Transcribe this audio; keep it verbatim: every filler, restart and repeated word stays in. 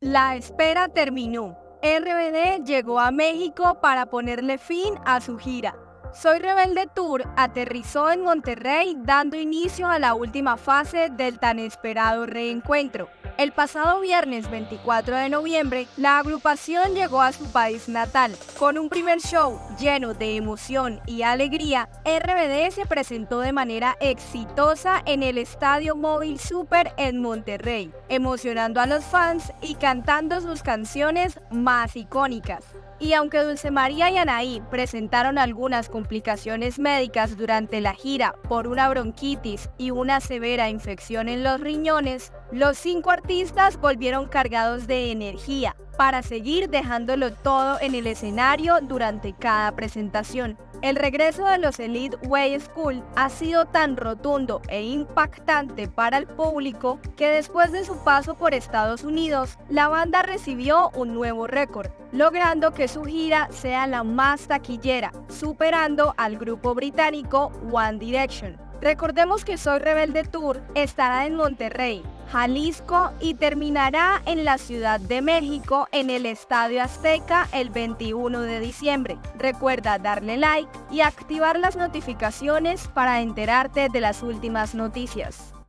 La espera terminó. R B D llegó a México para ponerle fin a su gira. Soy Rebelde Tour aterrizó en Monterrey dando inicio a la última fase del tan esperado reencuentro. El pasado viernes veinticuatro de noviembre, la agrupación llegó a su país natal. Con un primer show lleno de emoción y alegría, R B D se presentó de manera exitosa en el Estadio Móvil Super en Monterrey, emocionando a los fans y cantando sus canciones más icónicas. Y aunque Dulce María y Anaí presentaron algunas complicaciones médicas durante la gira por una bronquitis y una severa infección en los riñones, los cinco artistas volvieron cargados de energía para seguir dejándolo todo en el escenario durante cada presentación. El regreso de los Elite Way School ha sido tan rotundo e impactante para el público que después de su paso por Estados Unidos, la banda recibió un nuevo récord, logrando que su gira sea la más taquillera, superando al grupo británico One Direction. Recordemos que Soy Rebelde Tour estará en Monterrey, Jalisco y terminará en la Ciudad de México en el Estadio Azteca el veintiuno de diciembre. Recuerda darle like y activar las notificaciones para enterarte de las últimas noticias.